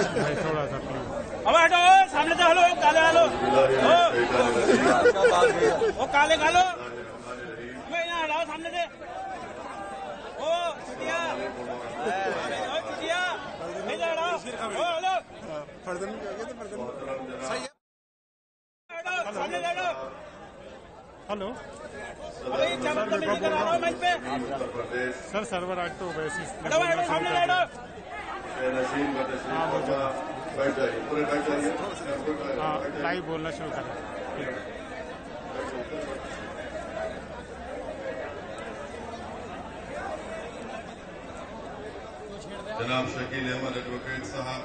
थोड़ा सा अब हटो सामने से हलो काले हलो ओ काले कालो यहाँ हटाओ सामने से ओ छुटिया छुटिया नहीं हटाओ ओ हलो सामने से हटो हेलो अबे क्या बदतमीजी करा रहा हो मंच पे सर सर्वर आज तो वैसे हटो हटो सामने से हटो हाँ लाइव बोलना शुरू करें। जनाब शकील अहमद एडवोकेट साहब,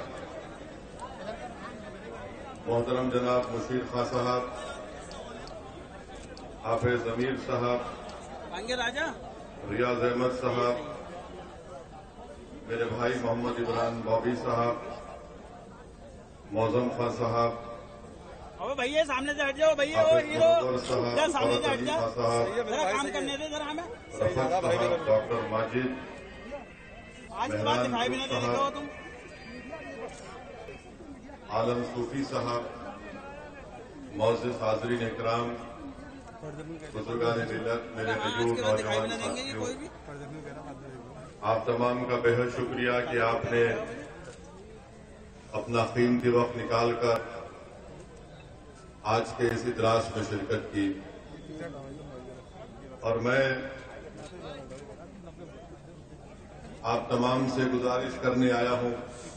मोहतरम जनाब मुशीर खां साहब, हाफिज अमीर साहब, राजा रियाज अहमद साहब, मेरे भाई मोहम्मद इमरान बॉबी साहब, मौजम खां साहब, अबे भैया सामने से हट जाओ भैया ओ हीरो जा सामने से हट जा जरा काम करने दे जरा हमें रफत साहब, डॉक्टर माजिद, आज के बाद दिखाई भी नहीं दे रहे हो तुम आलम सूफी साहब, मोअज़्ज़िज़ हाज़रीन इकराम, बुजुर्गान मिल्लत, मेरे बुजुर्ग नौजवान साथियों, आप तमाम का बेहद शुक्रिया कि आपने अपना कीमती वक्त निकालकर आज के इस इजलास में शिरकत की। और मैं आप तमाम से गुजारिश करने आया हूं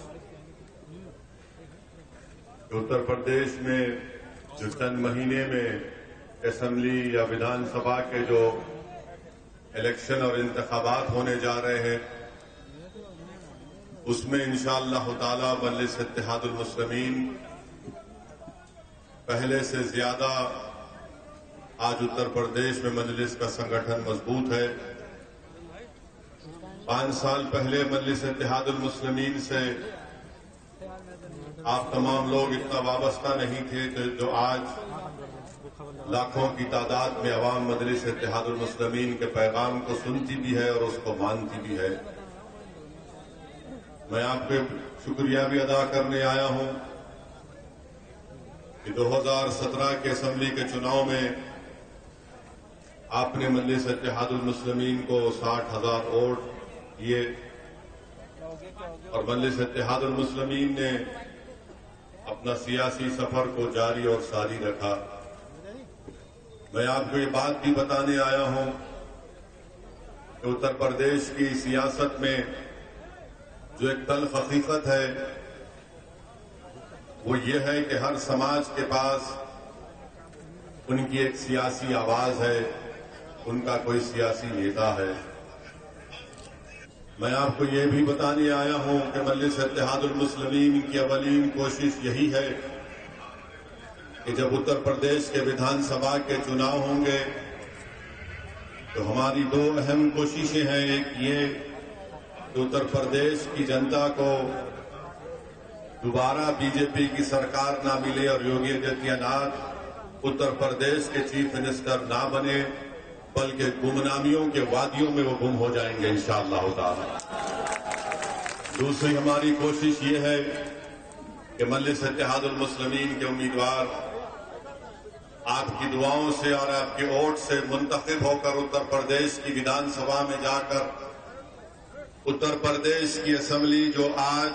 कि उत्तर प्रदेश में जो चंद महीने में असेंबली या विधानसभा के जो इलेक्शन और इंतखाबात होने जा रहे हैं, उसमें इंशाअल्लाह ताला मजलिस इत्तेहादुल मुस्लिमीन पहले से ज्यादा आज उत्तर प्रदेश में मजलिस का संगठन मजबूत है। 5 साल पहले मजलिस इत्तेहादुल मुस्लिमीन से आप तमाम लोग इतना वाबस्ता नहीं थे जो आज लाखों की तादाद में अवाम मजलिस इत्तेहादुल मुस्लिमीन के पैगाम को सुनती भी है और उसको मानती भी है। मैं आपके शुक्रिया भी अदा करने आया हूं कि 2017 के असेंबली के चुनाव में आपने मजलिस इत्तेहादुल मुस्लिमीन को 60,000 वोट दिए और मजलिस इत्तेहादुल मुस्लिमीन ने अपना सियासी सफर को जारी और सारी रखा। मैं आपको ये बात भी बताने आया हूं कि उत्तर प्रदेश की सियासत में जो एक तल्ख हकीकत है वो ये है कि हर समाज के पास उनकी एक सियासी आवाज है, उनका कोई सियासी नेता है। मैं आपको ये भी बताने आया हूं कि मजलिस इत्तेहादुल मुस्लिमीन की अवलीन कोशिश यही है कि जब उत्तर प्रदेश के विधानसभा के चुनाव होंगे तो हमारी 2 अहम कोशिशें हैं। एक ये कि उत्तर प्रदेश की जनता को दोबारा बीजेपी की सरकार ना मिले और योगी आदित्यनाथ उत्तर प्रदेश के चीफ मिनिस्टर ना बने, बल्कि गुमनामियों के वादियों में वो गुम हो जाएंगे इंशाअल्लाह ताला। दूसरी हमारी कोशिश ये है कि मजलिस इत्तेहादुल मुस्लिमीन के उम्मीदवार आपकी दुआओं से और आपके वोट से मुंतखब होकर उत्तर प्रदेश की विधानसभा में जाकर उत्तर प्रदेश की असेंबली जो आज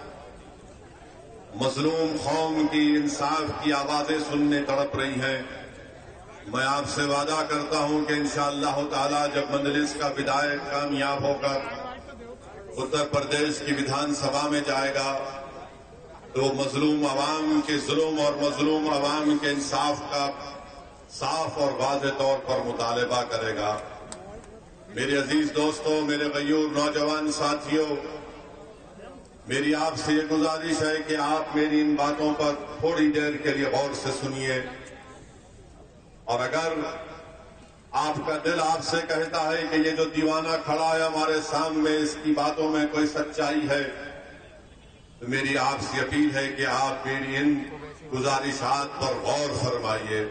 मजलूम कौम की इंसाफ की आवाजें सुनने तड़प रही हैं, मैं आपसे वादा करता हूं कि इंशाअल्लाह ताला जब मजलिस का विधायक कामयाब होकर उत्तर प्रदेश की विधानसभा में जाएगा तो मजलूम अवाम के जुल्म और मजलूम अवाम के इंसाफ का साफ और वाज़ेह तौर पर मुतालबा करेगा। मेरे अजीज दोस्तों, मेरे गयूर नौजवान साथियों, मेरी आपसे ये गुजारिश है कि आप मेरी इन बातों पर थोड़ी देर के लिए गौर से सुनिए और अगर आपका दिल आपसे कहता है कि ये जो दीवाना खड़ा है हमारे सामने, इसकी बातों में कोई सच्चाई है, तो मेरी आपसे अपील है कि आप मेरी इन गुजारिशात पर गौर फरमाइए।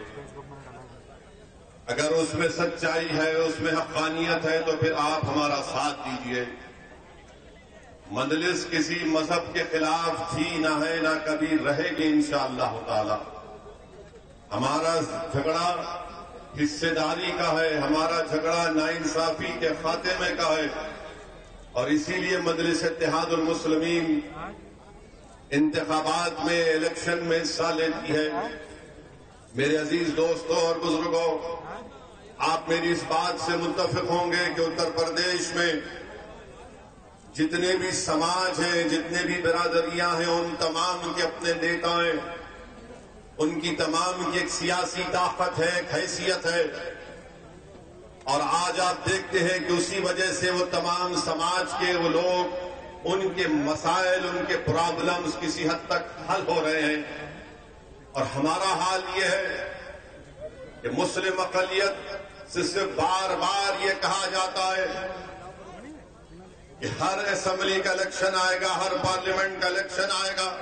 अगर उसमें सच्चाई है, उसमें हक़ानियत है, तो फिर आप हमारा साथ दीजिए। مجلس کسی مذہب کے خلاف تھی نہ ہے نہ کبھی رہے گی انشاءاللہ تعالی. ہمارا جھگڑا حصے داری کا ہے، ہمارا جھگڑا ناانصافی کے خاتمے کا ہے، اور اسی لیے مجلس اتحاد المسلمین انتخابات میں، الیکشن میں حصہ لیتی ہے. میرے عزیز دوستوں اور بزرگوں، آپ میری اس بات سے متفق ہوں گے کہ اتر پردیش میں جتنے بھی سماج ہیں، جتنے بھی برادریاں ہیں، ان تمام کے اپنے نیتا ہیں، ان کی تمام کی ایک سیاسی طاقت ہے، ایک حیثیت ہے. اور آج آپ دیکھتے ہیں کہ اسی وجہ سے وہ تمام سماج کے وہ لوگ، ان کے مسائل، ان کے پرابلمز کسی حد تک حل ہو رہے ہیں. اور ہمارا حال یہ ہے کہ مسلم اقلیت سے صرف بار بار یہ کہا جاتا ہے کہ ہر اسمبلی کا الیکشن آئے گا، ہر پارلیمنٹ کا الیکشن آئے گا.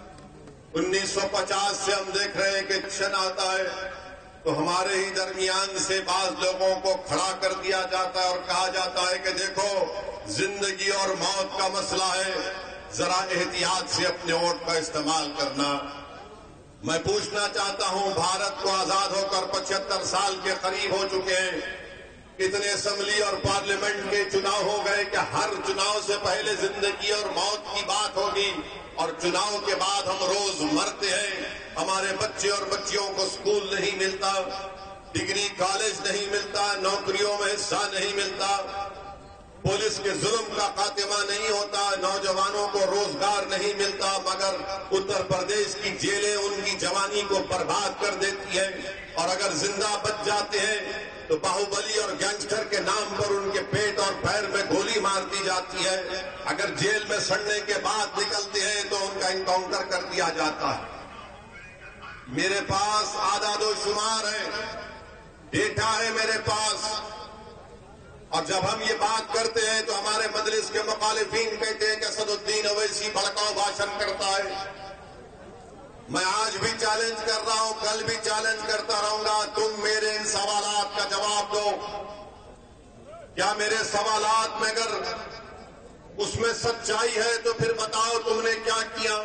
1950 سے ہم دیکھ رہے ہیں کہ الیکشن آتا ہے تو ہمارے ہی درمیان سے بعض لوگوں کو کھڑا کر دیا جاتا ہے اور کہا جاتا ہے کہ دیکھو زندگی اور موت کا مسئلہ ہے، ذرا احتیاط سے اپنے ووٹ کا استعمال کرنا. میں پوچھنا چاہتا ہوں، بھارت کو آزاد ہو کر 75 سال کے قریب ہو چکے ہیں. اتنے اسمبلی اور پارلیمنٹ کے چناؤ ہو گئے کہ ہر چناؤ سے پہلے زندگی اور موت کی بات ہوگی، اور چناؤ کے بعد ہم روز مرتے ہیں. ہمارے بچے اور بچیوں کو سکول نہیں ملتا، ڈگری کالج نہیں ملتا، نوکریوں میں حصہ نہیں ملتا، پولیس کے ظلم کا خاتمہ نہیں ہوتا، نوجوانوں کو روزگار نہیں ملتا. مگر اتر پردیش کی جیلیں ان کی جوانی کو برباد کر دیتی ہیں، اور اگر زندہ بچ جاتے ہیں تو باہوبلی اور گینگسٹر کے نام پر ان کے پیٹ اور پیر میں گولی مار دی جاتی ہے. اگر جیل میں سڑنے کے بعد نکلتے ہیں تو ان کا انکاؤنٹر کر دیا جاتا ہے. میرے پاس اعداد و شمار ہے، ڈیٹا ہے میرے پاس. اور جب ہم یہ بات کرتے ہیں تو ہمارے مجلس کے مخالفین کہتے ہیں کہ اسد الدین اویسی بھڑکاؤ بھاشن کرتا ہے. میں آج بھی چیلنج کر رہا ہوں، کل بھی چیلنج کرتا رہوں گا. تم میرے ان سوالات کا جواب دو. کیا میرے سوالات میں اگر اس میں سچائی ہے تو پھر بتاؤ تم نے کیا کیا.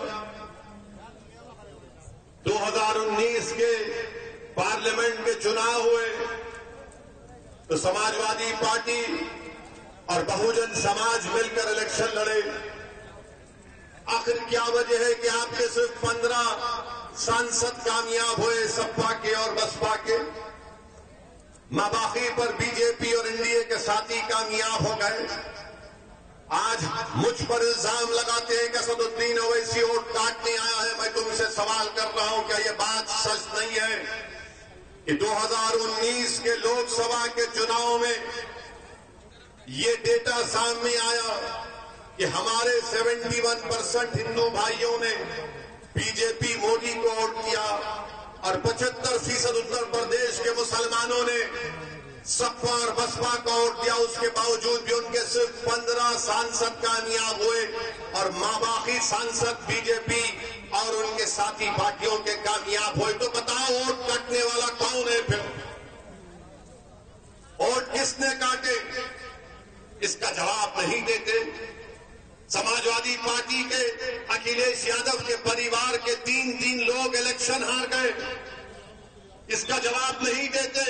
2019 کے پارلیمنٹ کے چناؤ ہوئے تو سماجوادی پارٹی اور بہوجن سماج مل کر الیکشن لڑے. آخر کیا وجہ ہے کہ آپ کے صرف 15 سانسد کامیاب ہوئے سپا کے اور بسپا کے؟ ماباقی پر بی جے پی اور این ڈی اے کے ساتھی کامیاب ہو گئے. آج مجھ پر الزام لگاتے ہیں کہ اسد الدین اویسی ووٹ کاٹنے آیا ہے. میں تم سے سوال کر رہا ہوں، کیا یہ بات سچ نہیں ہے کہ 2019 کے لوک سبھا کے چناؤ میں یہ ڈیٹا سامنے آیا کہ ہمارے 71% ہندو بھائیوں نے بی جے پی مودی کو ووٹ کیا، اور 75% اتر پردیش کے مسلمانوں نے سپا اور بسپا کو ووٹ دیا. اس کے باوجود بھی ان کے صرف 15 سانسد کامیاب ہوئے اور ماباقی سانسد بی جے پی اور ان کے ساتھی پارٹیوں کے کامیاب ہوئے. تو بتاؤ ووٹ کاٹنے والا کون ہے؟ پھر ووٹ کس نے کاٹے؟ اس کا جواب نہیں دیتے. سماجوادی پارٹی کے اکھلیش یادو کے پریوار کے 3 لوگ الیکشن ہار گئے. اس کا جواب نہیں دیتے.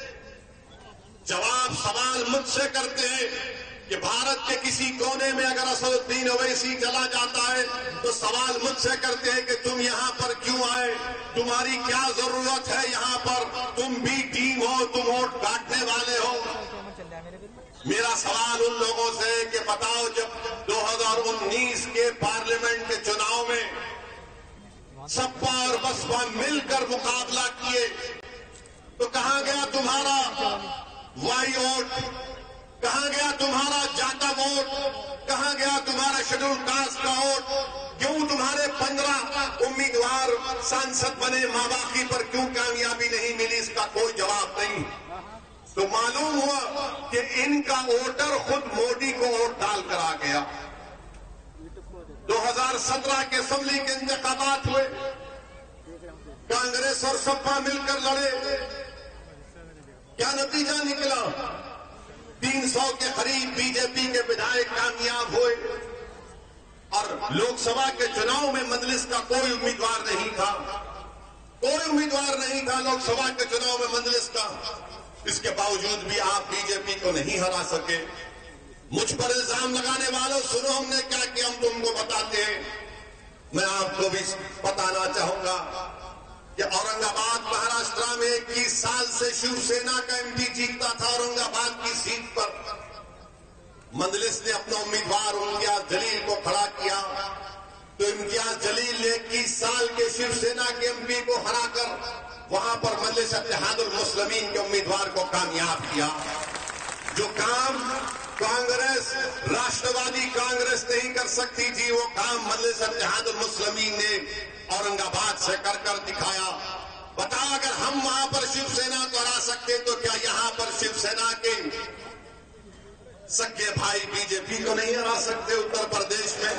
جواب سوال مجھ سے کرتے ہیں کہ بھارت کے کسی کونے میں اگر اسد الدین اویسی چلا جاتا ہے تو سوال مجھ سے کرتے ہیں کہ تم یہاں پر کیوں آئے، تمہاری کیا ضرورت ہے یہاں پر، تم بھی ٹیم ہو، تم ووٹ کاٹنے والے ہو. میرا سوال ان لوگوں سے ہے کہ بتاؤ جب 2019 کے پارلیمنٹ کے چناؤ میں سپا اور بسپا مل کر مقابلہ کیے تو کہاں گیا تمہارا وائی ووٹ، کہاں گیا تمہارا جاتا ووٹ، کہاں گیا تمہارا شیڈول کاسٹ کا ووٹ؟ کیوں تمہارے 15 امیدوار سانسد بنے، ماباقی پر کیوں کامیابی نہیں ملی؟ اس کا کوئی جواب نہیں. تو معلوم ہوا کہ ان کا ووٹر خود مودی کو ووٹ ڈال کر آ گیا. 2017 کے اسمبلی کے انتخابات ہوئے، کانگریس اور سپا مل کر لڑے. کیا نتیجہ نکلا؟ 300 کے قریب بی جے پی کے ودھائک کامیاب ہوئے. اور لوک سبھا کے چناؤ میں مجلس کا کوئی امیدوار نہیں تھا، کوئی امیدوار نہیں تھا لوک سبھا کے چناؤ میں مجلس کا، اس کے باوجود بھی آپ بی جے پی کو نہیں ہرا سکے۔ مجھ پر الزام لگانے والوں سنو ہم نے کیا کہ ہم تم کو بتاتے ہیں۔ میں آپ کو بھی بتانا چاہوں گا کہ اورنگ آباد مہاراشٹر میں 21 سال سے شیو سینا کا ایم پی جیتتا تھا اورنگ آباد کی سیٹ پر۔ مجلس نے اپنا امیدوار امتیاز جلیل کو کھڑا کیا تو امتیاز جلیل نے 21 سال کے شیو سینا کے ایم پی کو ہرا کر وہاں پر مجلس اتحاد المسلمین کے امیدوار کو کامیاب کیا۔ جو کام کانگریس، راشٹروادی کانگریس نہیں کر سکتی تھی، وہ کام مجلس اتحاد المسلمین نے اورنگ آباد سے کر دکھایا۔ بتا اگر ہم وہاں پر شیو سینا کو ہرا سکتے تو کیا یہاں پر شیو سینا کے سگے بھائی بی جے پی کو نہیں ہرا سکتے اتر پردیش میں؟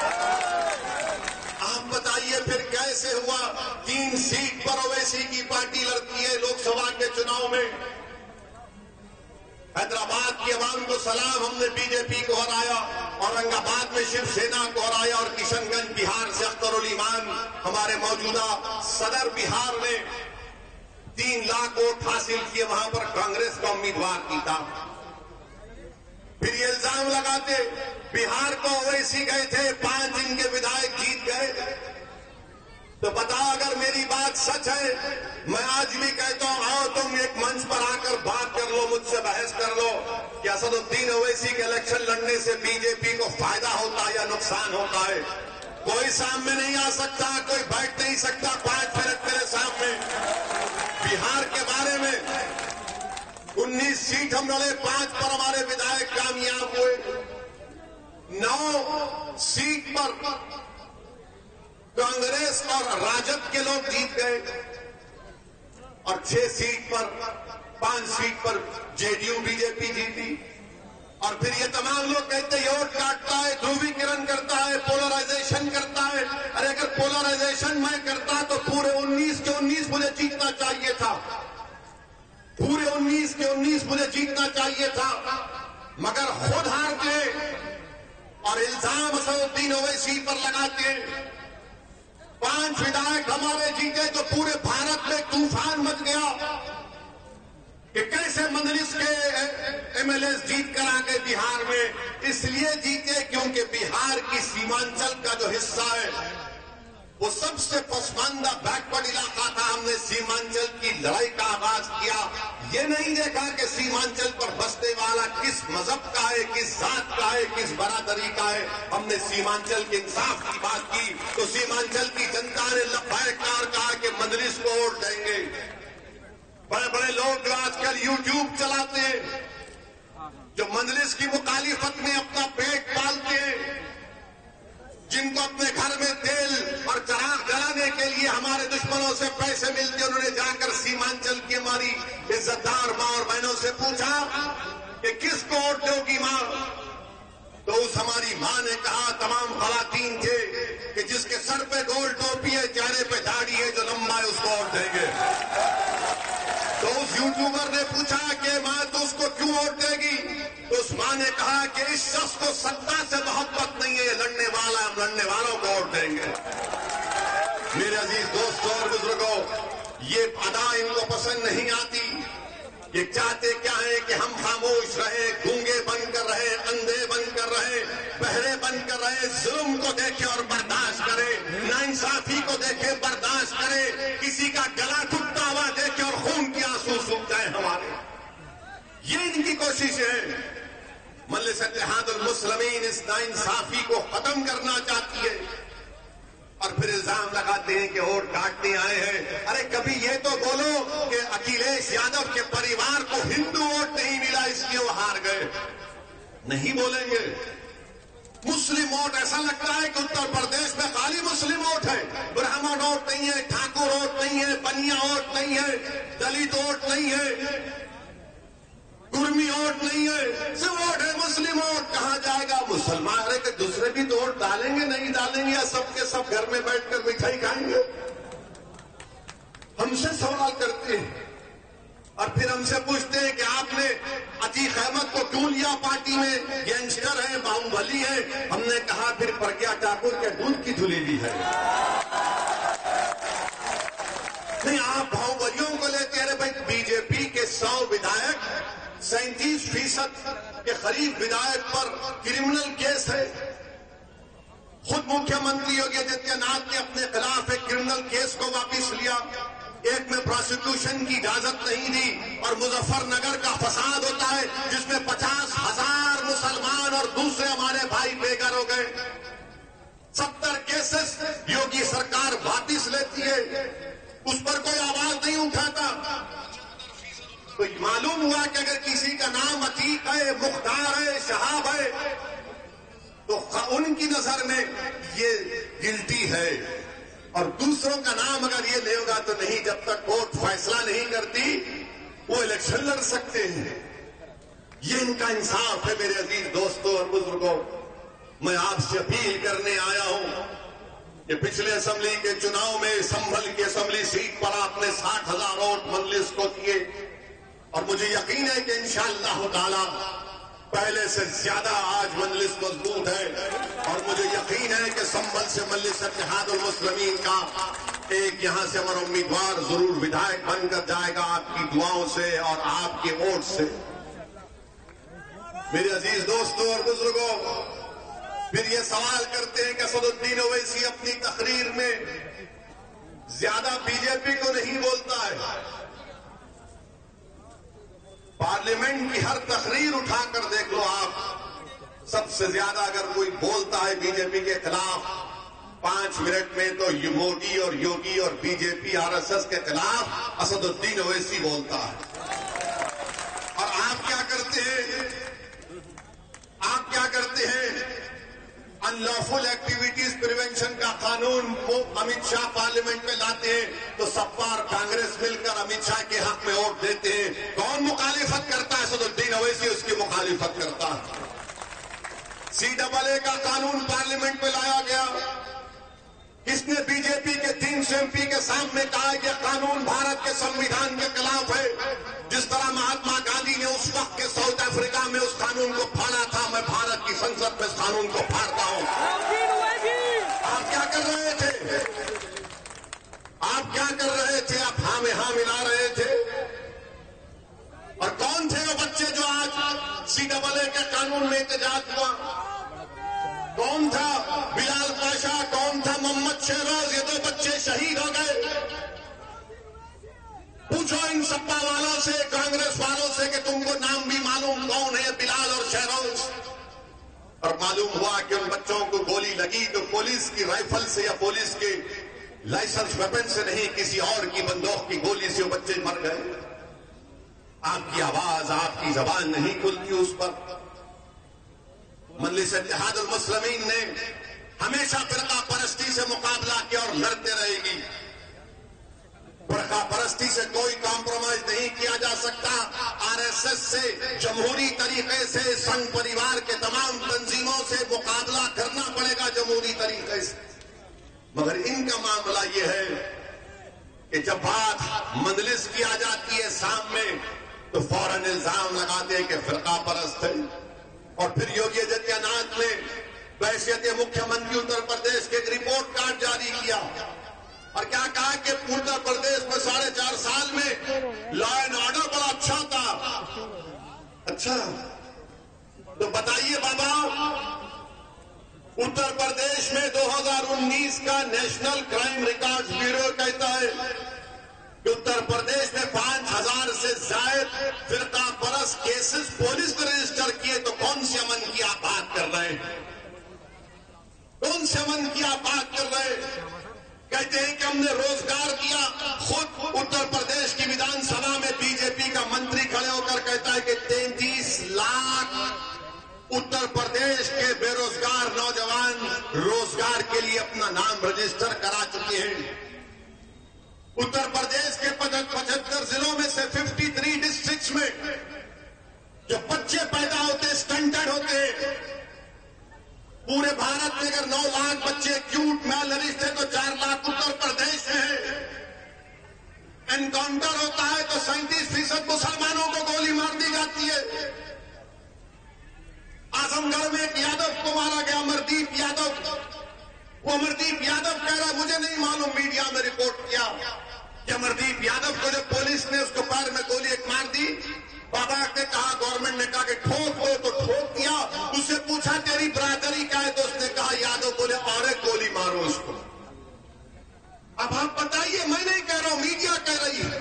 آپ بتائیے پھر کیسے ہوا 3 سیٹ پر اویسی کی پارٹی لڑتی ہے لوک سبھا کے چناؤ میں۔ حیدرآباد کی عوام کو سلام، ہم نے بی جے پی کو ہرایا، اورنگ آباد میں شیو سینا کو ہرایا، اور کشن گنج بہار سے اختر الایمان ہمارے موجودہ صدر بہار نے 3 لاکھ ووٹ حاصل کیے، وہاں پر کانگریس کا امیدوار جیتا۔ پھر یہ الزام لگاتے بہار کو اویسی گئے تھے، 5 دن کے ودھائک جیت گئے۔ تو بتا اگر میری بات سچ ہے، میں آج بھی کہتا ہوں آؤ تم ایک منچ پر آ کر بات کر لو، مجھ سے بحث کر لو کہ اسد الدین اویسی کے الیکشن لڑنے سے بی جے پی کو فائدہ ہوتا ہے یا نقصان ہوتا ہے۔ کوئی سامنے نہیں آ سکتا، کوئی بیٹھ نہیں سکتا 5 منٹ میرے سامنے۔ بہار کے بارے میں 19 سیٹ ہم لڑے، 5 پر ہمارے ودھائک کامیاب ہوئے، 9 سیٹ پر کانگریس اور راجد کے لوگ جیت گئے، اور 6 سیٹ پر 5 سیٹ پر J D U B J P جیتی۔ اور پھر یہ تمام لوگ کہتے ہیں ووٹ کاٹتا ہے، دھرویکرن کرتا ہے، پولرائزیشن کرتا ہے۔ ارے اگر پولرائزیشن میں کرتا تو پورے 19 کے 19 مجھے جیتنا چاہیے تھا، پورے 19 کے 19 مجھے جیتنا چاہیے تھا، مگر خود ہار گئے اور الزام اسد الدین اویسی پر لگاتے ہیں۔ 5 ودھائک ہمارے جیتے تو پورے بھارت میں طوفان مچ گیا کہ کیسے مجلس کے ایم ایل ایز جیت کر آ گئے بہار میں۔ اس لیے جیتے کیونکہ بہار کی سیمانچل کا جو حصہ ہے وہ سب سے پسماندہ بیکورڈ علاقہ تھا۔ ہم نے سیمانچل کی لڑائی کا آغاز کیا، یہ نہیں دیکھا کہ سیمانچل پر بسنے والا کس مذہب کا ہے، کس ذات کا ہے، کس برادری کا ہے۔ ہم نے سیمانچل کے انصاف کی بات کی تو سیمانچل کی جنتا نے لبیک کہا کہ مجلس کو ووٹ دیں گے۔ بڑے بڑے لوگ جو آج کل یوٹیوب چلاتے ہیں، جو مجلس کی مخالفت میں اپنا پیٹ پالتے ہیں، جن کو اپنے گھر میں تیل اور چراغ جلانے کے لیے ہمارے دشمنوں سے پیسے ملتے، انہوں نے جا کر سیمانچل کی ہماری عزت دار ماں اور بہنوں سے پوچھا کہ کس کو ووٹ دو گی ماں؟ تو اس ہماری ماں نے کہا، تمام خواتین تھے، کہ جس کے سر پہ گول ٹوپی ہے، چہرے پہ داڑھی ہے، جو لمبا ہے، اس کو ووٹ دیں گے۔ تو اس یوٹیوبر نے پوچھا کہ ماں تو اس کو کیوں ووٹ دے گی؟ تو اس ماں نے کہا کہ اس شخص کو ستا سے محبت نہیں ہے، یہ لڑنے والا ہے، ہم لڑنے والوں کو ووٹ دیں گے۔ میرے عزیز دوستوں اور بزرگوں، یہ ادا ان کو پسند نہیں آتی۔ یہ چاہتے کیا ہے کہ ہم خاموش رہے، گونگے بن کر رہے، اندھے بن کر رہے، بہرے بن کر رہے، ظلم کو دیکھے اور برداشت کرے، ناانصافی کو دیکھے برداشت کرے، کسی کا گلا ٹوٹتا ہوا دیکھے اور خون کے آنسو سوکھ جائے ہمارے۔ یہ ان کی کوشش ہے۔ مجلس اتحاد المسلمین اس ناانصافی کو ختم کرنا چاہتی ہے، اور پھر الزام لگاتے ہیں کہ ووٹ کاٹنے آئے ہیں۔ ارے کبھی یہ تو بولو کہ اکھلیش یادو کے پریوار کو ہندو ووٹ نہیں ملا اس لیے وہ ہار گئے، نہیں بولیں گے۔ مسلم ووٹ ایسا لگتا ہے کہ اتر پردیش میں خالی مسلم ووٹ ہے، برہمن ووٹ نہیں ہے، ٹھاکر ووٹ نہیں ہے، بنیا ووٹ نہیں ہے، دلت ووٹ نہیں ہے، کرمی ووٹ نہیں ہے، صرف ووٹ ہے مسلم ووٹ۔ کہاں جائے گا مسلمان؟ ارے کہ دوسرے بھی تو ووٹ ڈالیں گے نہیں ڈالیں گے، یا سب کے سب گھر میں بیٹھ کر مٹھائی کھائیں گے؟ ہم سے سوال کرتے ہیں اور پھر ہم سے پوچھتے ہیں کہ آپ نے عتیق احمد کو کیوں لیا پارٹی میں؟ گینگسٹر ہے، باہوبلی ہے۔ ہم نے کہا پھر پرگیا ٹھاکر کے دودھ کی دھلیلی ہے۔ نہیں، آپ باہوبلیوں کو لیتے ہیں۔ بھائی بی جے پی کے 100 ودھائک 37% کے قریب ودھائک پر کرمنل کیس ہے۔ خود مکھیہ منتری یوگی آدتیہ ناتھ نے اپنے خلاف ایک کرمنل کیس کو واپس لیا، ایک میں پروسیکیوشن کی اجازت نہیں دی، اور مظفر نگر کا فساد ہوتا ہے جس میں 50,000 مسلمان اور دوسرے ہمارے بھائی بے گھر ہو گئے۔ 70 کیسز یوگی سرکار واپس لیتی ہے، اس پر کوئی آواز نہیں اٹھاتا۔ تو معلوم ہوا کہ اگر کسی کا نام عتیق ہے، مختار ہے، شہاب ہے، تو ان کی نظر میں یہ گلٹی ہے، اور دوسروں کا نام اگر یہ لے ہوگا تو نہیں، جب تک کورٹ فیصلہ نہیں کرتی وہ الیکشن لڑ سکتے ہیں۔ یہ ان کا انصاف ہے میرے عزیز دوستوں اور بزرگوں۔ میں آپ سے اپیل کرنے آیا ہوں کہ پچھلے اسمبلی کے چناؤ میں سنبھل کی اسمبلی سیٹ پر آپ نے 60,000 ووٹ مجلس کو دیے، اور مجھے یقین ہے کہ انشاءاللہ تعالی پہلے سے زیادہ آج مجلس مضبوط ہے، اور مجھے یقین ہے کہ سنبھل سے مجلس اتحاد المسلمین کا ایک یہاں سے ہمارا امیدوار ضرور ودھائک بن کر جائے گا، آپ کی دعاؤں سے اور آپ کے ووٹ سے۔ میرے عزیز دوستوں اور بزرگوں، پھر یہ سوال کرتے ہیں کہ اسد الدین اویسی اپنی تقریر میں زیادہ بی جے پی کو نہیں بولتا ہے۔ پارلیمنٹ کی ہر تقریر اٹھا کر دیکھ لو آپ، سب سے زیادہ اگر کوئی بولتا ہے بی جے پی کے خلاف 5 منٹ میں تو یہ مودی اور یوگی اور B J P R S S کے خلاف اسد الدین اویسی بولتا ہے۔ اور آپ کیا کرتے ہیں؟ آپ کیا کرتے ہیں؟ ان لافل ایکٹیویٹیز پریونشن کا قانون کو امت شاہ پارلیمنٹ میں لاتے ہیں تو سپا اور کانگریس مل کر امت شاہ کے حق میں ووٹ دیتے ہیں۔ کون مخالفت کرتا ہے؟ اسد الدین اویسی اس کی مخالفت کرتا ہے۔ CAA کا قانون پارلیمنٹ میں لایا گیا، کس نے بی جے پی کے 300 MP کے سامنے کہا کہ قانون بھارت کے سنویدھان کے خلاف ہے؟ جس طرح مہاتما گاندھی نے اس وقت کے ساؤتھ افریقہ میں اس قانون کو پھاڑا تھا، میں بھارت کی سنسد میں اس قانون کو پھاڑتا ہوں۔ آپ کیا کر رہے تھے؟ آپ کیا کر رہے تھے؟ آپ ہاں میں ہاں ملا رہے تھے۔ اور کون تھے وہ بچے جو آج CAA کے قانون میں احتجاج ہوا؟ کون تھا بلال پاشا؟ کون تھا محمد شہباز؟ یہ 2 بچے شہید ہو گئے۔ پوچھو ان سپا والوں سے، کانگریس والوں سے کہ تم کو نام بھی معلوم کون ہے بلال اور شہباز؟ اور معلوم ہوا کہ ان بچوں کو گولی لگی تو پولیس کی رائفل سے یا پولیس کے لائسنس ویپن سے نہیں، کسی اور کی بندوق کی گولی سے وہ بچے مر گئے۔ آپ کی آواز، آپ کی زبان نہیں کھلتی اس پر۔ مجلس اتحاد المسلمین نے ہمیشہ فرقہ پرستی سے مقابلہ کیا اور لڑتے رہے گی۔ فرقہ پرستی سے کوئی کمپرومائز نہیں کیا جا سکتا۔ آر ایس ایس سے جمہوری طریقے سے، سنگھ پریوار کے تمام تنظیموں سے مقابلہ کرنا پڑے گا جمہوری طریقے سے، مگر ان کا معاملہ یہ ہے کہ جب بات مجلس کی آ جاتی ہے سامنے تو فوراً الزام لگاتے ہیں کہ فرقہ پرست ہے۔ اور پھر یوگی آدتیہ ناتھ نے بحیثیت مکھیہ منتری اتر پردیش کے ایک رپورٹ کارڈ جاری کیا، اور کیا کہا کہ اتر پردیش میں 4.5 سال میں لا اینڈ آرڈر بڑا اچھا تھا۔ اچھا تو بتائیے بابا، اتر پردیش میں 2019 کا نیشنل کرائم ریکارڈز بیورو کہتا ہے کہ اتر پردیش میں 5,000 سے زائد فرقہ پرست کیسز پولیس نے رجسٹر کیے، تو کون سے امن کی آپ بات کر رہے ہیں؟ کون سے امن کی آپ بات کر رہے ہیں؟ کہتے ہیں کہ ہم نے روزگار دیا۔ خود اتر پردیش کی ویدھان سبھا میں بی جے پی کا منتری کھڑے ہو کر کہتا ہے کہ 33 لاکھ اتر پردیش کے بے روزگار نوجوان روزگار کے لیے اپنا نام رجسٹر کرا چکے ہیں۔ اتر پردیش کے 75 ضلعوں میں سے 53 ڈسٹرکٹس میں جو بچے پیدا ہوتے اسٹنٹڈ ہوتے ہیں۔ پورے بھارت میں اگر 9 لاکھ بچے کیوٹ میل نرش تھے تو 4 لاکھ اتر پردیش میں ہیں۔ انکاؤنٹر ہوتا ہے تو 37% مسلمانوں کو گولی مار دی جاتی ہے۔ यादव, वो अमरदीप यादव कह रहा, मुझे नहीं मालूम, मीडिया में रिपोर्ट किया कि अमरदीप यादव को जब पुलिस ने उसको पैर में गोली एक मार दी, बाबा ने कहा, गवर्नमेंट ने कहा कि ठोक दो, तो ठोक दिया। उससे पूछा तेरी बरादरी क्या है, तो उसने कहा यादव बोले, और एक गोली मारो उसको। अब आप बताइए, मैं नहीं कह रहा हूं, मीडिया कह रही है,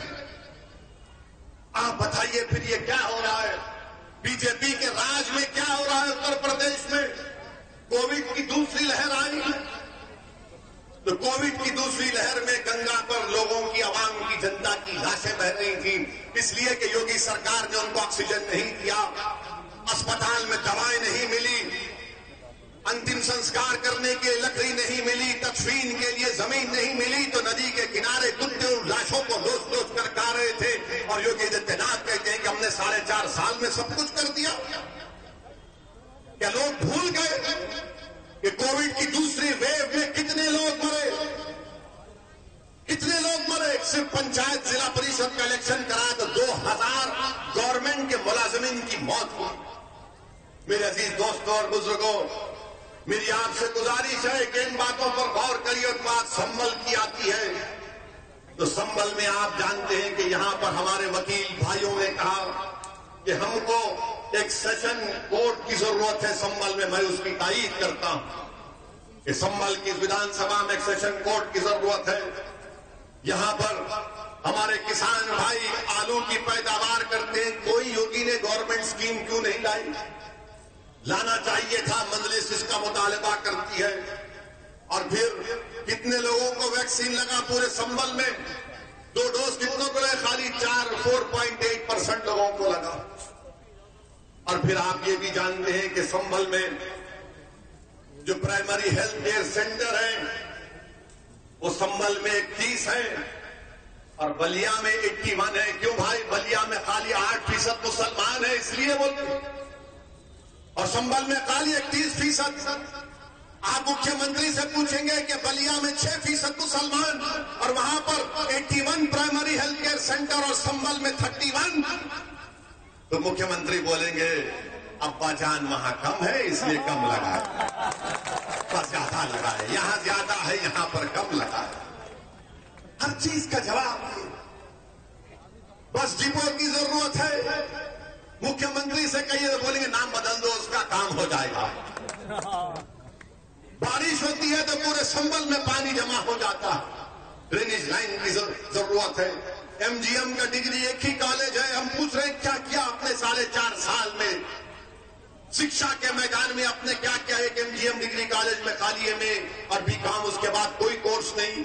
आप बताइए फिर ये क्या हो रहा है? बीजेपी के राज में क्या हो रहा है? उत्तर प्रदेश में कोविड की दूसरी लहर आई है, तो कोविड की दूसरी लहर में गंगा पर लोगों की, आवाम की, जनता की लाशें बह रही थी, इसलिए कि योगी सरकार ने उनको ऑक्सीजन नहीं दिया, अस्पताल में दवाएं नहीं मिली, अंतिम संस्कार करने के लिए लकड़ी नहीं मिली, तदफीन के लिए जमीन नहीं मिली, तो नदी के किनारे कुत्ते उन लाशों को लोच कर खा रहे थे। और योगी आदित्यनाथ कहते हैं कि हमने 4.5 साल में सब कुछ कर दिया। क्या लोग भूल गए कि कोविड की दूसरी वेव में कितने लोग मरे? कितने लोग मरे? सिर्फ पंचायत जिला परिषद का इलेक्शन कराया तो 2000 गवर्नमेंट के मुलाजिमीन की मौत हुई। मेरे अजीज दोस्तों और बुजुर्गों, मेरी आपसे गुजारिश है कि इन बातों पर गौर करिए। और बात संभल की आती है तो संभल में आप जानते हैं कि यहां पर हमारे वकील भाइयों ने कहा कि हमको एक सेशन कोर्ट की जरूरत है संभल में। मैं उसकी तारीफ करता हूं कि संभल की विधानसभा में एक सेशन कोर्ट की जरूरत है। यहां पर हमारे किसान भाई आलू की पैदावार करते हैं, कोई योगी ने गवर्नमेंट स्कीम क्यों नहीं लाई? लाना चाहिए था, मजलिस इसका मुतालबा करती है। और फिर कितने लोगों को वैक्सीन लगा पूरे संभल में? 2 डोज कितनों को लगे? खाली 4.8% लोगों को लगा। और फिर आप ये भी जानते हैं कि संभल में जो प्राइमरी हेल्थ केयर सेंटर है वो संभल में 31 है और बलिया में 81 है। क्यों भाई? बलिया में खाली 8% मुसलमान है, इसलिए बोलते, और संभल में खाली 31%। आप मुख्यमंत्री से पूछेंगे कि बलिया में 6% मुसलमान और वहां पर 81 प्राइमरी हेल्थ केयर सेंटर और संभल में 31, तो मुख्यमंत्री बोलेंगे अब्बा जान वहां कम है इसलिए कम लगा है, बस ज्यादा लगा है, यहां ज्यादा है यहां पर कम लगा है। हर चीज का जवाब है। बस डिपो की जरूरत है, मुख्यमंत्री से कहिए तो बोलेंगे नाम बदल दो उसका काम हो जाएगा। बारिश होती है तो पूरे संभल में पानी जमा हो जाता है, ड्रेनेज लाइन की जरूरत है। एमजीएम का डिग्री एक ही कॉलेज है। हम पूछ रहे हैं क्या किया आपने 4.5 साल में शिक्षा के मैदान में? आपने क्या किया? एक एमजीएम डिग्री कॉलेज में खाली एमए और बीकॉम, उसके बाद कोई कोर्स नहीं।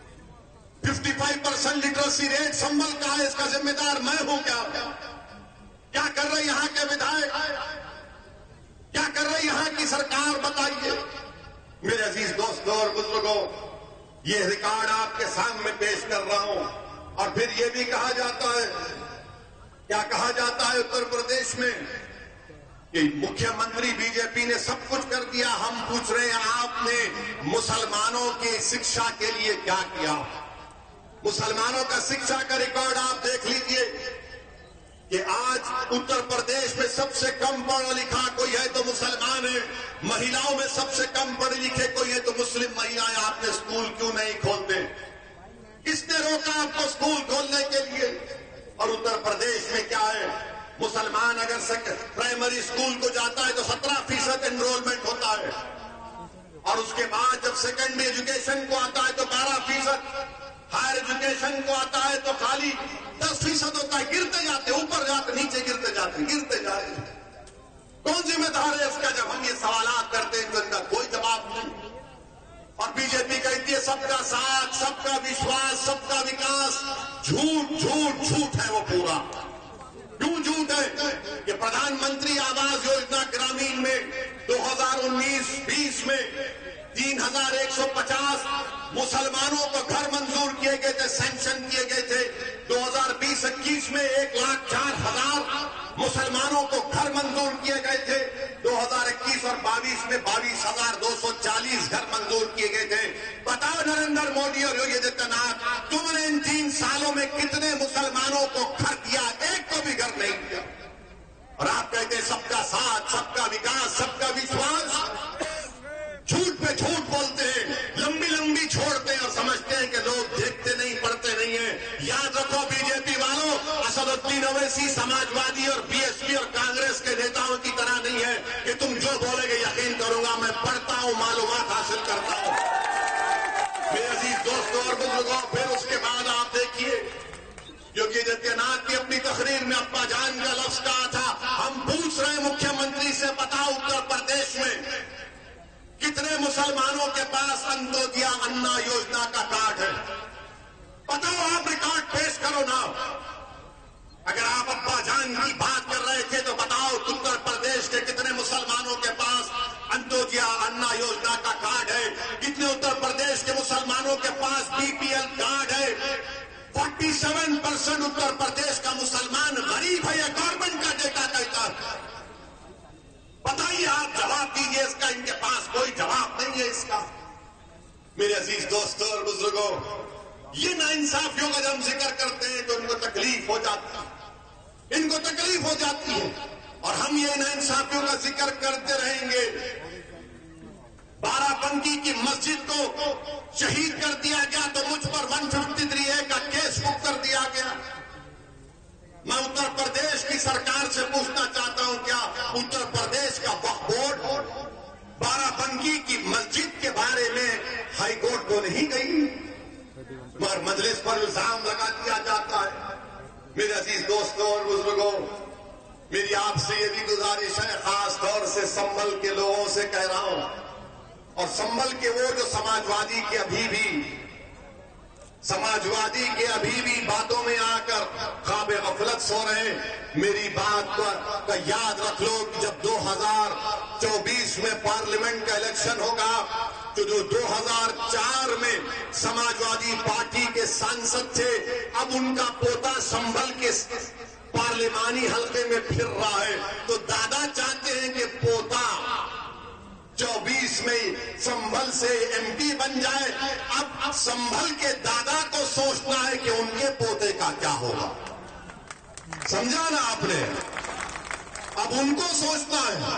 55% लिटरेसी रेट संभल का है, इसका जिम्मेदार मैं हूं क्या कर रहे यहां के विधायक? क्या कर रहे यहां की सरकार? बताइए। मेरे अजीज दोस्तों और बुजुर्गों, ये रिकॉर्ड आपके सामने पेश कर रहा हूं। और फिर ये भी कहा जाता है, क्या कहा जाता है उत्तर प्रदेश में कि मुख्यमंत्री बीजेपी ने सब कुछ कर दिया। हम पूछ रहे हैं आपने मुसलमानों की शिक्षा के लिए क्या किया? मुसलमानों का शिक्षा का रिकॉर्ड आप देख लीजिए कि आज उत्तर प्रदेश में सबसे कम पढ़ा लिखा कोई है तो मुसलमान है, महिलाओं में सबसे कम पढ़े लिखे कोई है तो मुस्लिम महिलाएं। आपने स्कूल क्यों नहीं खोलते? किसने रोका आपको स्कूल खोलने के लिए? और उत्तर प्रदेश में क्या है, मुसलमान अगर प्राइमरी स्कूल को जाता है तो 17% एनरोलमेंट होता है और उसके बाद जब सेकेंडरी एजुकेशन को आता है तो 12%, हायर एजुकेशन को आता है तो खाली 10% होता है। गिरते जाते, ऊपर जाते, नीचे गिरते जाते, गिरते जा रहे। कौन जिम्मेदार है इसका? जब हम ये सवालात करते हैं तो इनका कोई जवाब नहीं। और बीजेपी कहती है सबका साथ, सबका विश्वास, सबका विकास। झूठ झूठ झूठ है वो पूरा। क्यों झूठ है? कि प्रधानमंत्री आवास योजना ग्रामीण में 2019-20 में 3150 मुसलमानों को घर मंजूर किए गए थे, सैंक्शन किए गए थे। 2020-21 में 1,04,000 मुसलमानों को घर मंजूर किए गए थे। 2021 और 22 में 22,240 घर मंजूर किए गए थे। बताओ नरेंद्र मोदी और योगी आदित्यनाथ, तुमने इन 3 सालों में कितने मुसलमानों को घर दिया? एक को भी घर नहीं दिया। और आप कहते हैं सबका साथ, सबका विकास, सबका विश्वास। झूठ سمجھتے ہیں کہ لوگ دیکھتے نہیں پڑھتے نہیں ہیں. یاد رکھو بی جے پی والوں، اسد الدین اویسی سماجوادی اور بی ایس پی اور کانگریس کے نیتاؤں کی طرح نہیں ہے کہ تم جو بولے گے یقین کروں گا. میں پڑھتا ہوں، معلومات حاصل کرتا ہوں. میرے عزیز دوستوں اور بزرگوں، پھر اس کے بعد آپ دیکھیے یوگی آدتیہ ناتھ نے اپنی تقریر میں ابا جان کا لفظ کہا تھا. ہم پوچھ رہے ہیں مکھیہ منتری سے، بتاؤ اتر پردیش میں کتنے مسلمانوں کے پاس انتودیا انا یوجنا کا کارڈ ہے؟ بتاؤ، آپ ریکارڈ پیش کرو نا. اگر آپ ابا جان کی بات کر رہے تھے تو بتاؤ اتر پردیش کے کتنے مسلمانوں کے پاس انتودیا انا یوجنا کا کارڈ ہے؟ کتنے اتر پردیش کے مسلمانوں کے پاس بی پی ایل کارڈ ہے؟ 47% اتر پردیش کا مسلمان غریب ہے، یہ گورنمنٹ کا ڈیٹا کہتا ہے. بتائیے، آپ جواب دیجیے اس کا. ان کے پاس کوئی جواب نہیں ہے اس کا. میرے عزیز دوستوں اور بزرگوں، یہ ناانصافیوں کا جب ہم ذکر کرتے ہیں تو ان کو تکلیف ہو جاتی ہے، ان کو تکلیف ہو جاتی ہے. اور ہم یہ ناانصافیوں کا ذکر کرتے رہیں گے. بارہ بنکی کی مسجد کو شہید کر دیا گیا تو مجھ پر 153A کا کیس بک کر دیا گیا. میں اتر پردیش کی سرکار سے پوچھنا چاہتا ہوں، کیا اتر پردیش کا وقف بورڈ بارہ بنکی کی مسجد کے بارے میں ہائی کورٹ کو نہیں گئی؟ مگر مجلس پر الزام لگا دیا جاتا ہے. میرے عزیز دوستوں اور بزرگوں، میری آپ سے یہ بھی گزارش ہے، خاص طور سے سنبھل کے لوگوں سے کہہ رہا ہوں، اور سنبھل کے وہ جو سماجوادی کے ابھی بھی باتوں میں آ کر خواب غفلت سو رہے ہیں. میری بات کا یاد رکھ لو کہ جب 2024 میں پارلیمنٹ کا الیکشن ہوگا تو جو 2004 میں سماجوادی پارٹی کے سانسد تھے، اب ان کا پوتا سنبھل کے پارلیمانی حلقے میں پھر رہا ہے. تو دادا چاہتے ہیں کہ پوتا 24 میں سنبھل سے ایم پی بن جائے. اب سنبھل کے دادا کو سوچنا ہے کہ ان کے پوتے کا کیا ہوگا. سمجھا نا آپ نے؟ اب ان کو سوچنا ہے.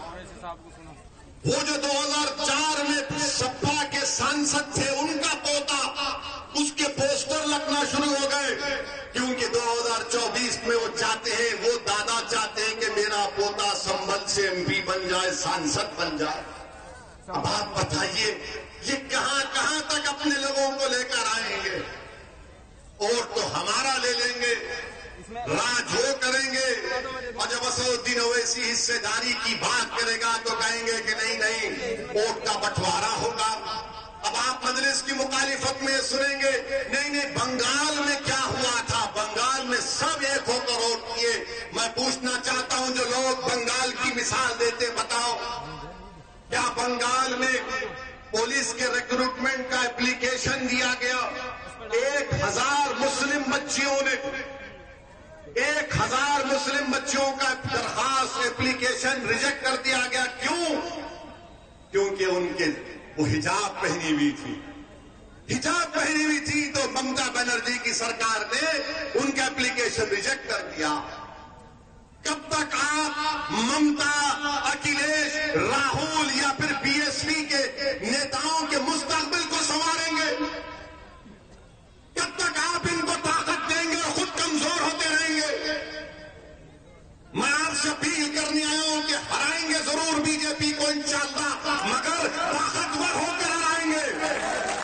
وہ جو 2004 میں سپا کے سانسد تھے، ان کا پوتا، اس کے پوسٹر لگنا شروع ہو گئے، کیونکہ 2024 میں وہ چاہتے ہیں، وہ دادا چاہتے ہیں کہ میرا پوتا سنبھل سے ایم پی بن جائے، سانسد بن جائے. اب آپ بتائیے یہ کہاں تک اپنے لوگوں کو لے کر آئیں گے؟ اور تو ہمارا لے لیں گے، راج وہ کریں گے، اور جب اسد الدین اویسی حصے داری کی بات کرے گا تو کہیں گے کہ نہیں ووٹ کا بٹوارا ہوگا. اب آپ مجلس کی مخالفت میں سنیں گے، نہیں بنگال میں کیا ہوا تھا، بنگال میں سب ایک ہو کر ووٹ کیے. میں پوچھنا چاہتا ہوں جو لوگ بنگال کی مثال دیتے، بتاؤ کیا بنگال میں پولیس کے ریکروٹمنٹ کا اپلیکیشن دیا گیا؟ 1000 مسلم بچیوں نے 1000 مسلم بچیوں کا درخواست اپلیکیشن ریجیکٹ کر دیا گیا. کیوں؟ کیونکہ ان کے وہ حجاب پہنی ہوئی تھی تو ممتا بنرجی کی سرکار نے ان کا اپلیکیشن ریجیکٹ کر دیا. کب تک آپ ممتا، اکھلیش، راہل یا پھر بی ایس پی کے نیتاؤں کے مستقبل کو سنواریں گے؟ کب تک آپ ان کو طاقت دیں گے اور خود کمزور ہوتے رہیں گے؟ میں آپ سے اپیل کرنے آیا ہوں کہ ہرائیں گے ضرور بی جے پی کو انشاءاللہ، مگر طاقتور ہو کر ہرائیں گے.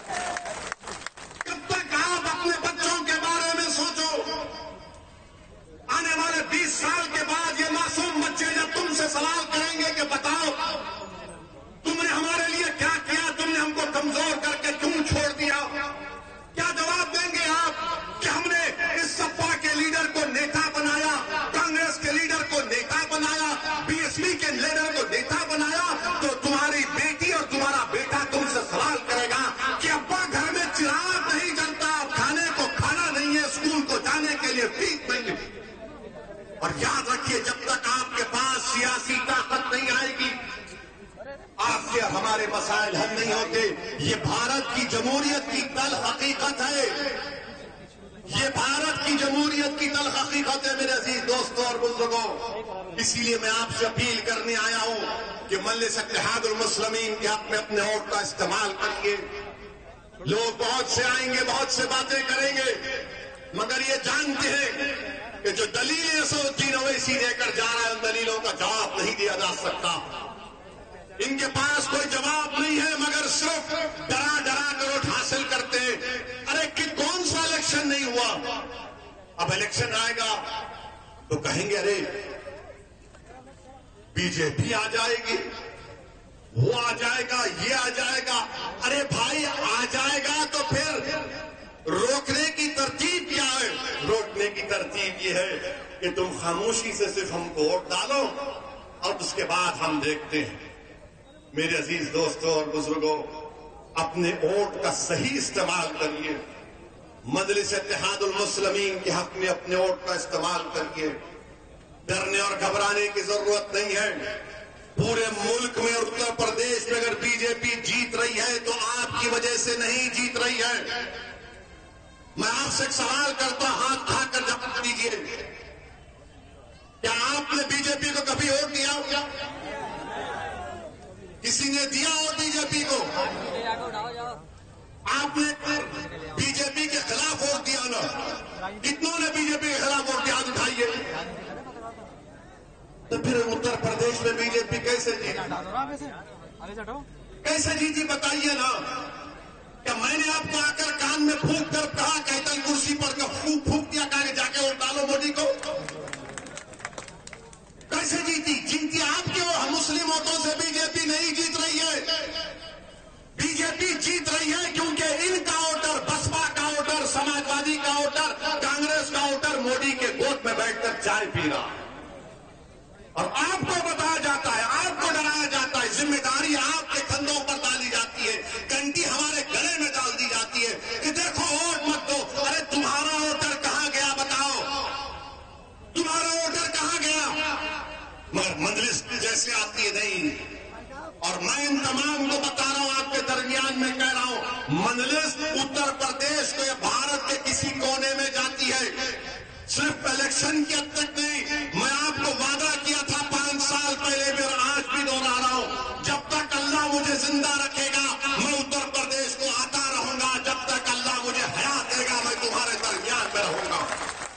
کب تک آپ اپنے بچوں کے بارے میں سوچو؟ آنے والے 20 سال کے بعد یہ معصوم بچے جب تم سے سوال کریں گے کہ بتاؤ تم نے ہمارے لیے کیا کیا، تم نے ہم کو کمزور کر کے کیوں چھوڑ دیا، کیا جواب دیں گے آپ کہ ہم نے اس سپا کے لیڈر کو نیتا بنایا، کانگریس کے لیڈر کو نیتا بنایا، بی ایس پی کے لیڈر کو نیتا بنایا؟ تو تمہاری بیٹی اور تمہارا بیٹا تم سے سوال کرے گا کہ ابا گھر میں چراغ نہیں جلتا، کھانے کو کھانا نہیں ہے، اسکول کو جانے کے لیے فیس نہیں ہے. اور یاد رکھیے، جب تک آپ کے پاس سیاسی طاقت نہیں آئے گی، آپ سے ہمارے مسائل حل نہیں ہوتے. یہ بھارت کی جمہوریت کی تلخ حقیقت ہے، یہ بھارت کی جمہوریت کی تلخ حقیقت ہے میرے عزیز دوستوں اور بزرگوں. اسی لیے میں آپ سے اپیل کرنے آیا ہوں کہ مجلس اتحاد المسلمین کے حق میں اپنے ووٹ کا استعمال کریے. لوگ بہت سے آئیں گے، بہت سے باتیں کریں گے، مگر یہ جانتے ہیں کہ جو دلیلیں اسدالدین اویسی دے کر جا رہا ہے ان دلیلوں کا جواب نہیں دیا جا سکتا. ان کے پاس کوئی جواب نہیں ہے مگر صرف ڈرا ڈرا کر ووٹ حاصل کرتے ہیں. ارے کہ کون سا الیکشن نہیں ہوا؟ اب الیکشن آئے گا تو کہیں گے ارے بی جے پی آ جائے گی، وہ آ جائے گا، یہ آ جائے گا. ارے بھائی آ جائے گا تو پھر روکنے کی ترتیب کیا ہے؟ روکنے کی ترتیب یہ ہے کہ تم خاموشی سے صرف ہم کو ووٹ ڈالو اور اس کے بعد ہم دیکھتے ہیں. میرے عزیز دوستوں اور بزرگوں، اپنے ووٹ کا صحیح استعمال کریے. مجلس اتحاد المسلمین کے حق میں اپنے ووٹ کا استعمال کریے. ڈرنے اور گھبرانے کی ضرورت نہیں ہے. پورے ملک میں اور اتر پردیش میں اگر بی جے پی جیت رہی ہے تو آپ کی وجہ سے نہیں جیت رہی ہے. میں آپ سے ایک سوال کرتا ہوں، ہاتھ اٹھا کر جواب دیجیے. کیا آپ نے بی جے پی کو کبھی ووٹ دیا ہو؟ کسی نے دیا ہو بی جے پی کو؟ آپ نے بی جے پی کے خلاف ووٹ دیا نا؟ کتنوں نے بی جے پی کے خلاف ووٹ دیا؟ ہاتھ اٹھائیے. تو پھر اتر پردیش میں بی جے پی کیسے جیتی؟ کیسے جیتی بتائیے نا. کیا میں نے آپ کو آ کر کان میں پھونک کر کہا کیتل کرسی پر پھونک دیا کہا کہ جا کے ووٹ ڈالو مودی کو؟ کیسے جیتی آپ کے اور مسلم ووٹوں سے بی جے پی نہیں جیت رہی ہے. بی جے پی جیت رہی ہے کیونکہ ان کا ووٹر، بسپا کا ووٹر، سماجوادی کا ووٹر، کانگریس کا ووٹر مودی کے گود میں بیٹھ کر چائے پی رہا. اور آپ کو بتایا جاتا ہے، آپ کو ڈرایا جاتا ہے، ذمہ داری آپ کے کندھوں پر ڈالی جاتی ہے، گھنٹی ہمارے گلے میں ڈال دی جاتی ہے کہ دیکھو ووٹ مت دو. ارے تمہارا ووٹر کہاں گیا بتاؤ؟ تمہارا ووٹر کہاں گیا؟ مگر مجلس جیسے آتی ہے نہیں. اور میں ان تمام کو بتا رہا ہوں، آپ کے درمیان میں کہہ رہا ہوں، مجلس اتر پردیش کو یا بھارت کے کسی کونے میں جاتی ہے. صرف الیکشن کی حد تک نہیں. میں آپ کو وعدہ کیا تھا 5 سال پہلے بھی اور آج بھی دوہرا رہا ہوں، جب تک اللہ مجھے زندہ رکھے گا میں اتر پردیش کو آتا رہوں گا. جب تک اللہ مجھے حیات دے گا میں تمہارے درمیان میں رہوں گا.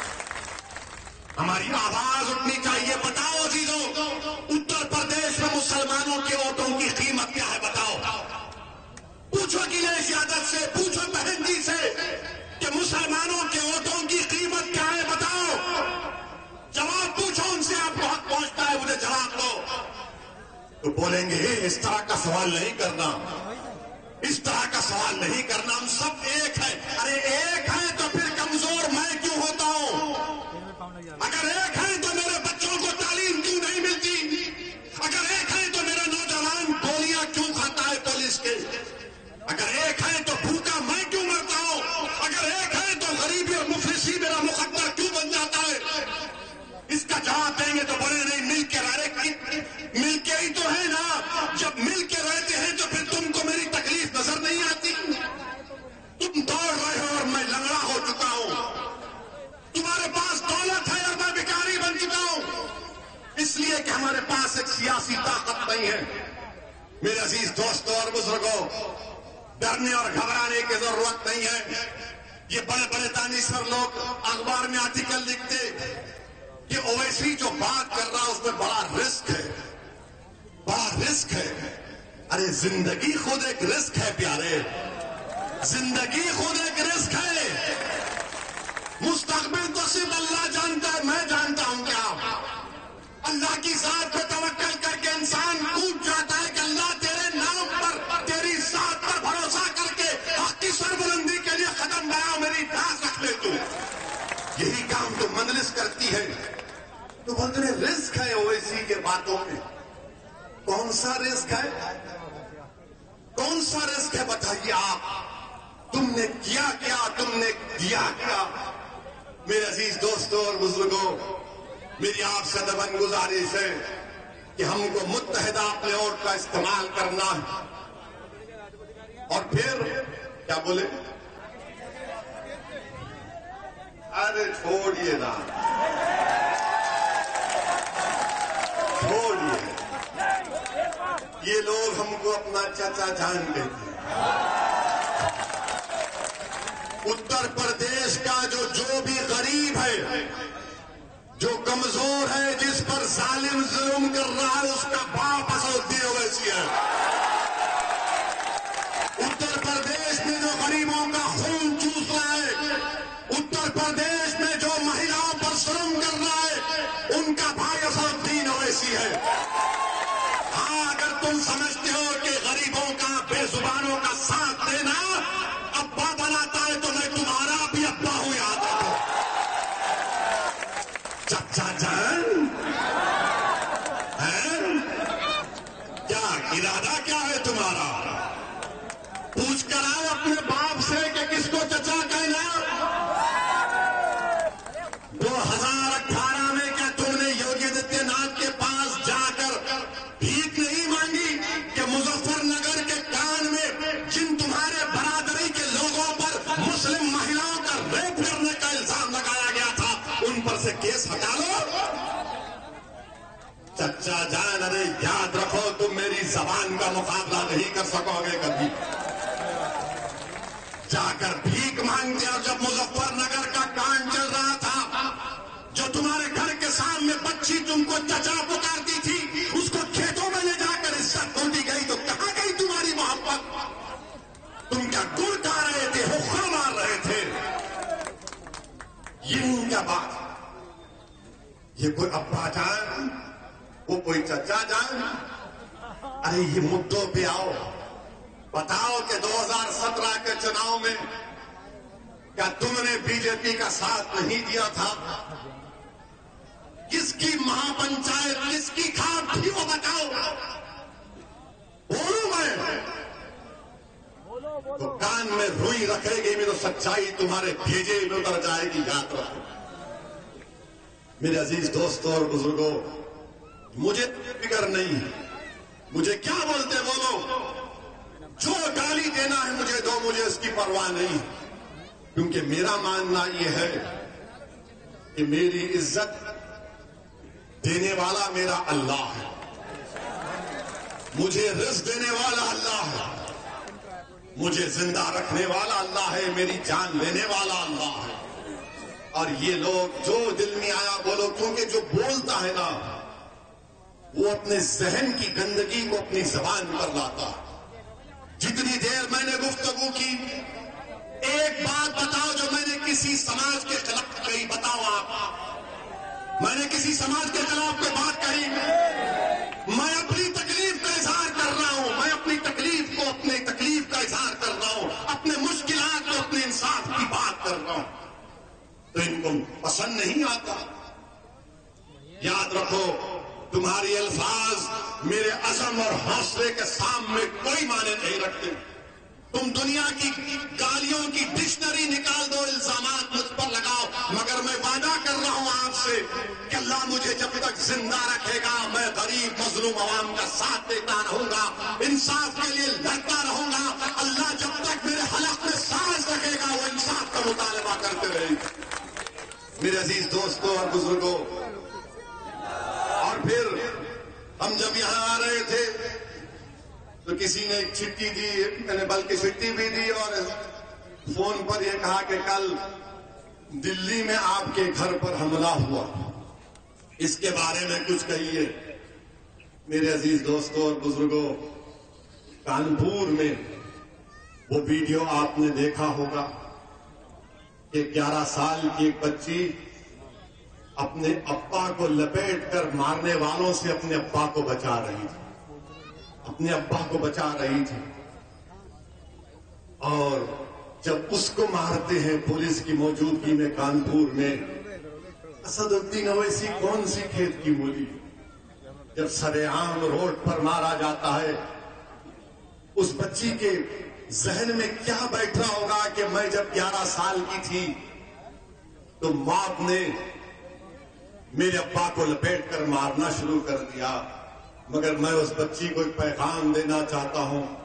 ہماری آواز اٹھنی چاہیے. بتاؤ عزیزوں، اتر پردیش میں مسلمانوں کے ووٹوں کی قیمت کیا ہے؟ بتاؤ. پوچھو اکھلیش یادو سے، پوچھو بہن جی سے کہ مسلمانوں کے ووٹوں کی قیمت کیا ہے؟ بتاؤ. جواب پوچھو ان سے، آپ کو حق پہنچتا ہے، مجھے جواب دو. تو بولیں گے اس طرح کا سوال نہیں کرنا، اس طرح کا سوال نہیں کرنا، ہم سب ایک ہیں. ارے ایک ہے تو پھر کمزور میں کیوں ہوتا ہوں؟ اگر ایک ہے تو میرے بچوں کو تعلیم کیوں نہیں ملتی؟ اگر ایک ہے تو میرا نوجوان گولیاں کیوں کھاتا ہے پولیس کے؟ اگر ایک ہے تو بھوکا میں کیوں مرتا ہوں؟ اگر ایک ہے تو غریبی اور مفلسی میرا مقدر کیوں بن جاتا ہے؟ اس کا جواب دیں گے تو بولے نہیں مل کے مل کے ہی تو ہے نا. جب مل کے رہتے ہیں تو پھر تم کو میری تکلیف نظر نہیں آتی. تم دوڑ رہے ہو اور میں لنگڑا ہو چکا ہوں. تمہارے پاس دولت ہے اور میں بھکاری بن چکا ہوں، اس لیے کہ ہمارے پاس ایک سیاسی طاقت نہیں ہے. میرے عزیز دوستوں اور بزرگوں، ڈرنے اور گھبرانے کی ضرورت نہیں ہے. یہ بڑے بڑے دانشور لوگ اخبار میں آرٹیکل لکھتے کہ اویسی جو بات کر رہا اس میں بڑا رسک ہے، بڑا رسک ہے. ارے زندگی خود ایک رسک ہے پیارے، زندگی خود ایک رسک ہے. مستقبل تو صرف اللہ جانتا ہے، میں جانتا ہوں کیا؟ اللہ کی ذات پہ توکل کر کے انسان ٹوٹ جاتا ہے کہ اللہ تیرے نام پر، تیری ذات پر بھروسہ کر کے حق کی سربلندی کے لیے قدم بڑھا، میری دھاس رکھ لے تو. یہی کام تو مجلس کرتی ہے. تو بولتے ہیں رزق ہے اویسی کے باتوں میں. کون سا رزق ہے؟ کون سا رزق ہے بتائیے آپ؟ تم نے کیا کیا؟ تم نے دیا کیا؟ میرے عزیز دوستوں اور بزرگوں، میری آپ سے دبن گزارش ہے کہ ہم کو متحدہ اپنے ووٹ کا استعمال کرنا ہے. اور پھر کیا بولے؟ ارے چھوڑیے نا، چھوڑیے. یہ لوگ ہم کو اپنا چچا جان کہتے ہیں. उत्तर प्रदेश का जो भी गरीब है, जो कमजोर है, जिस पर जालिम जुल्म कर रहा है, उसका बाप असदुद्दीन ओवैसी है। उत्तर प्रदेश में जो गरीबों का खून चूस रहा है, उत्तर प्रदेश में जो महिलाओं पर जुल्म कर रहा है, उनका भाई असदुद्दीन ओवैसी है। हाँ, अगर तुम समझते हो कि गरीबों का, बेजुबानों का साथ देना अब्बा बनाता है, तो मैं तुम्हारा भी अब्बा हूं, याद रखो। चचा जान है क्या? इरादा क्या है तुम्हारा? पूछ कर आओ अपने बाप से कि किसको चचा कहना। 2018 में क्या तुमने योगी आदित्यनाथ के पास जाकर भीख नहीं मांगी कि मुजफ्फरनगर के कान में जिन तुम्हारे बरादरी के लोगों पर मुस्लिम महिलाओं का रेप करने का इल्जाम लगाया गया था, उन पर से केस हटा लो? चचा जान, अरे याद रखो, तुम मेरी जबान का मुकाबला नहीं कर सकोगे कभी। जाकर भीख मांगते, और जब मुजफ्फरनगर का कांड चल रहा था, जो तुम्हारे घर के सामने बच्ची तुमको चचा पुकारती थी, उसको खेतों में ले जाकर इज्जत लूटी गई, तो कहां गई तुम्हारी मोहब्बत? तुम क्या गुड़ खा रहे थे, हुक्का मार रहे थे? ये क्या बात? ये कोई अब्बा जान, वो कोई चचा जान? अरे ये मुद्दों पे आओ। बताओ कि 2017 के चुनाव में क्या तुमने बीजेपी का साथ नहीं दिया था? किसकी महापंचायत, किसकी खाप थी, वो बताओ। बोलूं मैं तो कान में रुई रखेगी में तो सच्चाई तुम्हारे भेजे में उतर जाएगी, याद रखो। मेरे अजीज दोस्तों और बुजुर्गों, मुझे फिक्र नहीं, मुझे क्या बोलते बोलो, जो गाली देना है मुझे दो, मुझे इसकी परवाह नहीं, क्योंकि मेरा मानना यह है कि मेरी इज्जत देने वाला मेरा अल्लाह है, मुझे रिज़्क़ देने वाला अल्लाह है, मुझे जिंदा रखने वाला अल्लाह है, मेरी जान लेने वाला अल्लाह है। और ये लोग जो दिल में आया बोलो, क्योंकि जो बोलता है ना, वो अपने जहन की गंदगी को अपनी जबान पर लाता है। जितनी देर मैंने गुफ्तगू की, एक बात बताओ जो मैंने किसी समाज के खिलाफ कही, बताओ आप। मैंने किसी समाज के खिलाफ कोई बात कही? मैं अपनी तकलीफ का इजहार कर रहा हूं, मैं अपनी तकलीफ को, अपनी तकलीफ का इजहार कर रहा हूं, अपने मुश्किलात को, अपने इंसाफ की बात कर रहा हूं, तो इनको पसंद नहीं आता। याद रखो, तुम्हारी अल्फाज मेरे अज़म और हौसले के सामने कोई माने नहीं रखते। तुम दुनिया की गालियों की डिक्शनरी निकाल दो, इल्जामात मुझ पर लगाओ, मगर मैं वादा कर रहा हूं आपसे कि अल्लाह मुझे जब तक जिंदा रखेगा, मैं गरीब मजलूम अवाम का साथ देता रहूंगा, इंसाफ के लिए लड़ता रहूंगा। अल्लाह जब तक मेरे हलक में सांस रखेगा, वो इंसाफ का मुतालबा करते रहेंगे। मेरे अजीज दोस्तों और बुजुर्गों, और फिर हम जब यहां आ रहे थे तो किसी ने एक चिट्ठी दी, मैंने बल्कि चिट्ठी भी दी और फोन पर यह कहा कि कल दिल्ली में आपके घर पर हमला हुआ, इसके बारे में कुछ कहिए। मेरे अजीज दोस्तों और बुजुर्गों, कानपुर में वो वीडियो आपने देखा होगा कि 11 साल की एक बच्ची अपने अब्बा को लपेट कर मारने वालों से अपने अब्बा को बचा रही थी, अपने अब्बा को बचा रही थी। और जब उसको मारते हैं पुलिस की मौजूदगी में कानपुर में, असदुद्दीन ओवैसी कौन सी खेत की मूली, जब सरेआम रोड पर मारा जाता है, उस बच्ची के जहन में क्या बैठ रहा होगा कि मैं जब 11 साल की थी तो मौत ने मेरे अब्बा को लपेट कर मारना शुरू कर दिया। मगर मैं उस बच्ची को एक पैगाम देना चाहता हूं